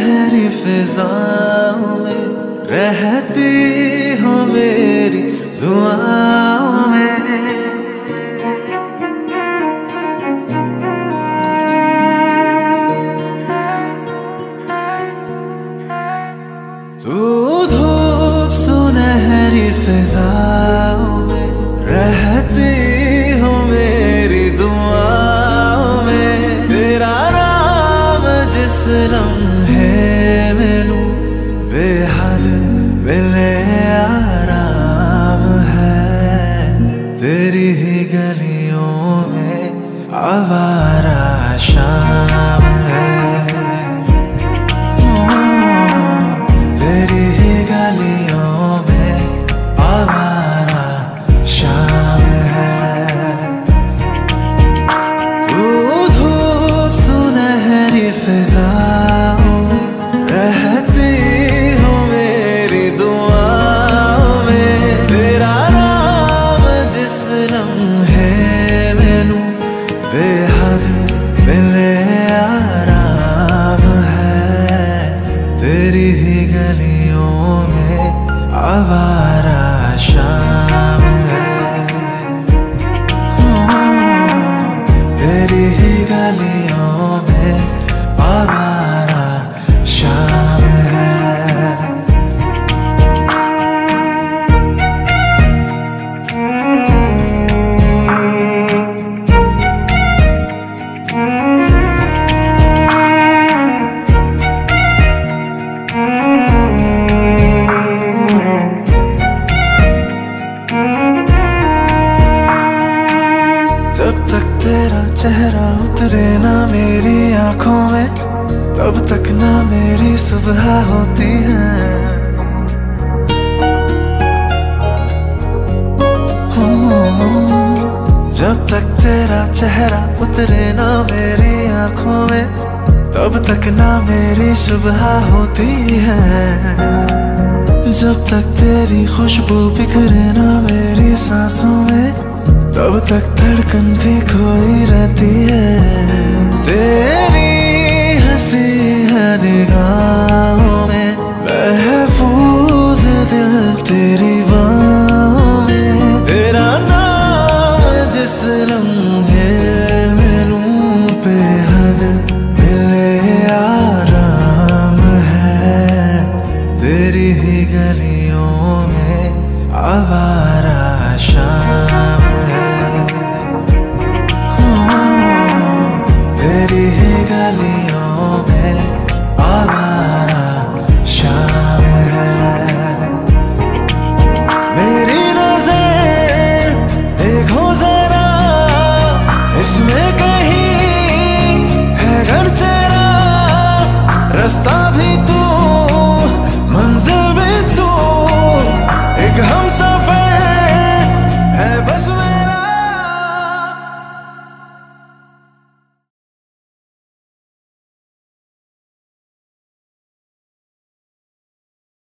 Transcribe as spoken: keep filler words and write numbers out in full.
सुनहरी फिजाओं में रहती हो मेरी दुआओं में। तू धूप सुनहरी फिजाओं में रहती हो मेरी दुआओं में। तेरा नाम जिस लम्हे में लूं बेहद मिले आराम है। तेरी ही गलियों में आवारा शाम है। तेरी ही गलियों में आवारा शाम है। तू धूप सुनहरी फिजाओं में रहती हो मेरी दुआओं में। तेरा नाम जिस लम्हे में लूं बेहद मिले आराम है। तेरी ही गलियों में आवारा शाम है। तेरी ही गलियों में आवारा शाम है। जब तक तेरा चेहरा उतरे ना मेरी आंखों में तब तक ना मेरी सुबह होती है। जब तक तेरा चेहरा उतरे ना मेरी आंखों में तब तक ना मेरी सुबह होती है। जब तक तेरी खुशबू बिखरे ना मेरी सांसों में तब तक धड़कन भी खोई रहती है। तेरी हंसी है निगाहों में महफूज दिल तेरी बाहों में। तेरा नाम जिस लम्हे